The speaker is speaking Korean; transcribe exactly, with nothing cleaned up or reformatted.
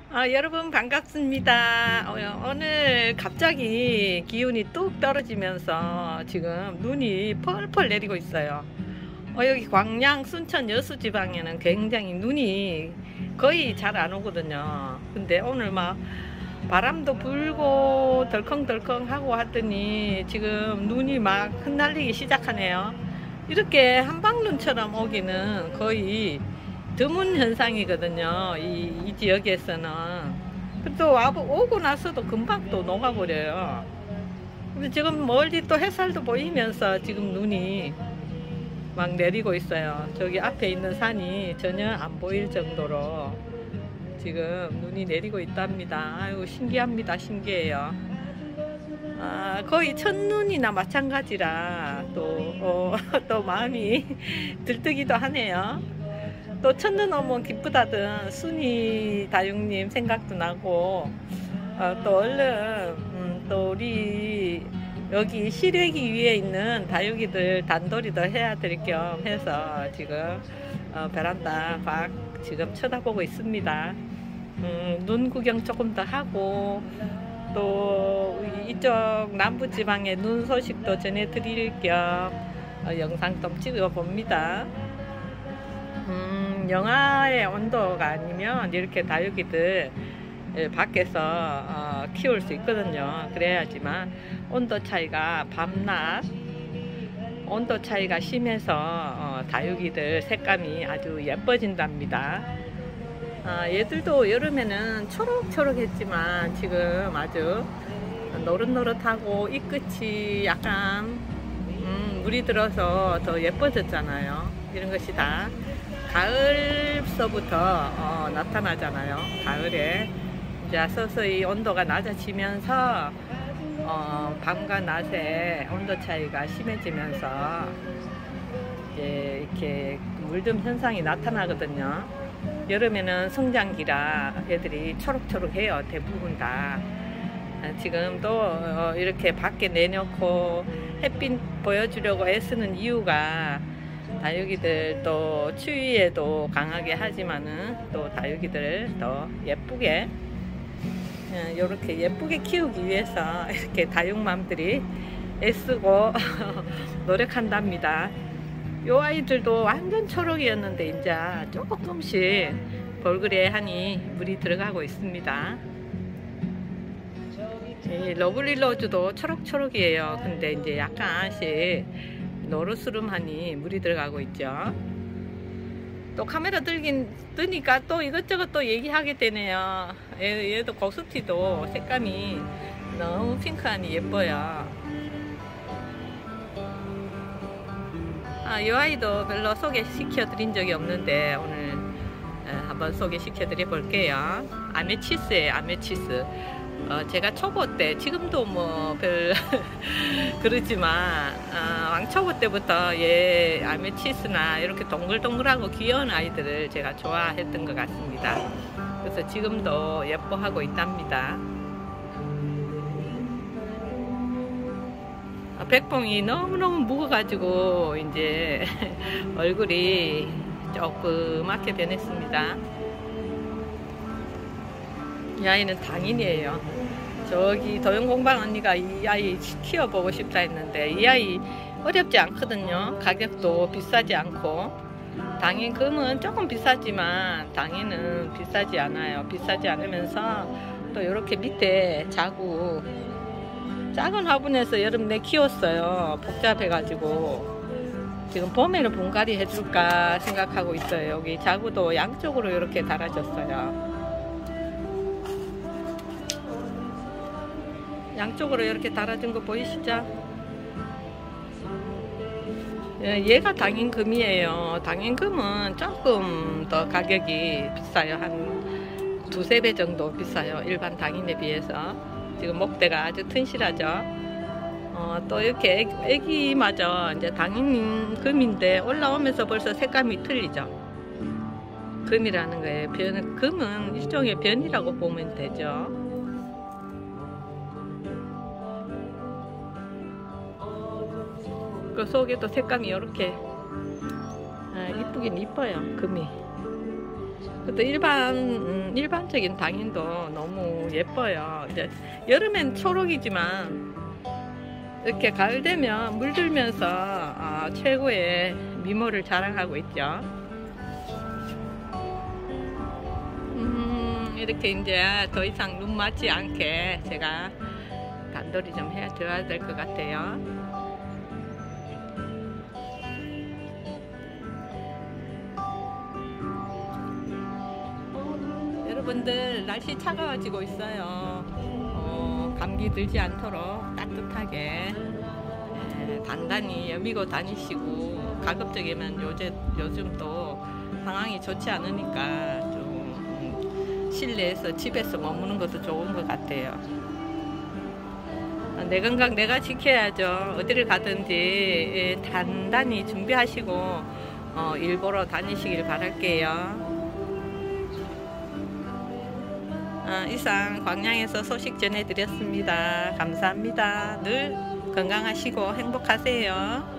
아, 여러분 반갑습니다. 어, 오늘 갑자기 기온이 뚝 떨어지면서 지금 눈이 펄펄 내리고 있어요. 어, 여기 광양, 순천, 여수 지방에는 굉장히 눈이 거의 잘 안 오거든요. 근데 오늘 막 바람도 불고 덜컹덜컹 하고 하더니 지금 눈이 막 흩날리기 시작하네요. 이렇게 한방눈처럼 오기는 거의 드문 현상이거든요. 이, 이 지역에서는. 또 오고 나서도 금방 또 녹아버려요. 근데 지금 멀리 또 햇살도 보이면서 지금 눈이 막 내리고 있어요. 저기 앞에 있는 산이 전혀 안 보일 정도로 지금 눈이 내리고 있답니다. 아유, 신기합니다. 신기해요. 아, 거의 첫눈이나 마찬가지라 또, 어, 또 마음이 들뜨기도 하네요. 또 첫눈 오면 기쁘다던 순이 다육님 생각도 나고, 어, 또 얼른 음, 또 우리 여기 시래기 위에 있는 다육이들 단돌이도 해야 될 겸 해서 지금 어, 베란다 밖 지금 쳐다보고 있습니다. 음, 눈 구경 조금 더 하고, 또 이쪽 남부지방의 눈 소식도 전해드릴 겸 어, 영상 좀 찍어 봅니다. 음, 영하의 온도가 아니면 이렇게 다육이들 밖에서 어, 키울 수 있거든요. 그래야지만 온도 차이가 밤낮 온도 차이가 심해서 어, 다육이들 색감이 아주 예뻐진답니다. 아, 얘들도 여름에는 초록초록했지만 지금 아주 노릇노릇하고 이 끝이 약간 음, 물이 들어서 더 예뻐졌잖아요. 이런 것이 다 가을서부터 어, 나타나잖아요. 가을에 이제 서서히 온도가 낮아지면서 어, 밤과 낮에 온도 차이가 심해지면서 이제 이렇게 물듦 현상이 나타나거든요. 여름에는 성장기라 애들이 초록초록해요. 대부분 다. 지금도 이렇게 밖에 내놓고 햇빛 보여주려고 애쓰는 이유가 다육이들 또 추위에도 강하게 하지만은 또 다육이들을 더 예쁘게 이렇게 예쁘게 키우기 위해서 이렇게 다육맘들이 애쓰고 노력한답니다. 요 아이들도 완전 초록이었는데 이제 조금씩 벌그레하니 물이 들어가고 있습니다. 이 러블리 로즈도 초록초록이에요. 근데 이제 약간씩 노르스름하니 물이 들어가고 있죠. 또 카메라 들긴 뜨니까 또 이것저것 또 얘기하게 되네요. 얘, 얘도 고스티도 색감이 너무 핑크하니 예뻐요. 아, 이 아이도 별로 소개시켜 드린 적이 없는데 오늘 한번 소개시켜 드려 볼게요. 아메치스예요. 아메치스. 어, 제가 초보 때, 지금도 뭐 별 그러지만 어, 왕초보 때부터 얘 아메치스나 이렇게 동글동글하고 귀여운 아이들을 제가 좋아했던 것 같습니다. 그래서 지금도 예뻐하고 있답니다. 아, 백봉이 너무너무 묵어가지고 이제 얼굴이 조그맣게 변했습니다. 이 아이는 당인이에요. 저기 도용공방 언니가 이 아이 키워보고 싶다 했는데 이 아이 어렵지 않거든요. 가격도 비싸지 않고. 당인 금은 조금 비싸지만 당인은 비싸지 않아요. 비싸지 않으면서 또 이렇게 밑에 자구 작은 화분에서 여름 내 키웠어요. 복잡해가지고 지금 봄에는 분갈이 해줄까 생각하고 있어요. 여기 자구도 양쪽으로 이렇게 달아줬어요. 양쪽으로 이렇게 달아준 거 보이시죠? 얘가 당인금이에요. 당인금은 조금 더 가격이 비싸요. 한 두세 배 정도 비싸요. 일반 당인에 비해서. 지금 목대가 아주 튼실하죠. 어, 또 이렇게 애기마저 이제 당인금인데 올라오면서 벌써 색감이 틀리죠. 금이라는 거예요. 변, 금은 일종의 변이라고 보면 되죠. 그 속에도 색감이 이렇게 아, 이쁘긴 이뻐요. 금이 그것도 일반 음, 일반적인 당인도 너무 예뻐요. 이제 여름엔 초록이지만 이렇게 가을 되면 물들면서 어, 최고의 미모를 자랑하고 있죠. 음, 이렇게 이제 더 이상 눈 맞지 않게 제가 단돌이 좀 해줘야 될 것 같아요. 여러분들 날씨 차가워지고 있어요. 어, 감기 들지 않도록 따뜻하게 에, 단단히 여미고 다니시고, 가급적이면 요새, 요즘 또 상황이 좋지 않으니까 좀 실내에서 집에서 머무는 것도 좋은 것 같아요. 내 건강 내가 지켜야죠. 어디를 가든지 에, 단단히 준비하시고 어, 일 보러 다니시길 바랄게요. 어, 이상 광양에서 소식 전해드렸습니다. 감사합니다. 늘 건강하시고 행복하세요.